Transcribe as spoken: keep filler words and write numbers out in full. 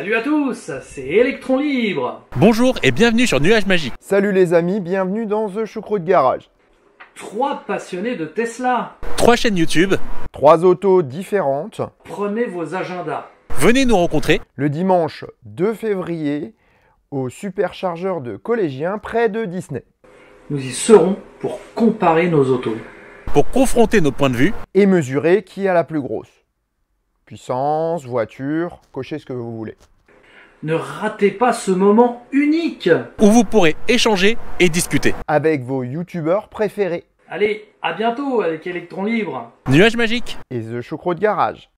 Salut à tous, c'est Electron Libre. Bonjour et bienvenue sur Nuage Magique. Salut les amis, bienvenue dans The Choucroute Garage. Trois passionnés de Tesla. Trois chaînes YouTube. Trois autos différentes. Prenez vos agendas. Venez nous rencontrer Le dimanche deux février au superchargeur de collégiens près de Disney. Nous y serons pour comparer nos autos. pour confronter nos points de vue Et mesurer qui a la plus grosse. Puissance, voiture, cochez ce que vous voulez. Ne ratez pas ce moment unique. où vous pourrez échanger et discuter. Avec vos youtubeurs préférés. Allez, à bientôt avec Electron Libre. Nuage Magique. Et The Choucroute Garage.